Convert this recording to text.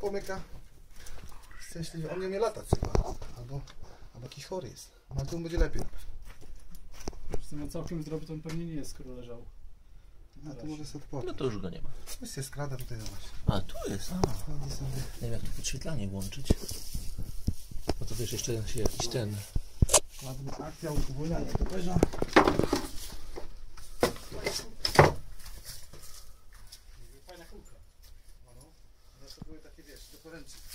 pomyka. Szczęśliwie. On nie umie latać chyba. Albo jakiś chory jest. No ale tu będzie lepiej. Zamiast całkiem zdrowy to on pewnie nie jest, skoro leżał. A tu może sobie odpocząć. No to już go nie ma. Coś się skrada tutaj, zobacz. A tu jest. Chodzi sobie. Nie wiem jak to podświetlanie włączyć. Bo to wiesz, jeszcze się jakiś ten... Ładna akcja uwolniania toperza. Fajna kulka. No, to były takie, wiesz, do poręczy.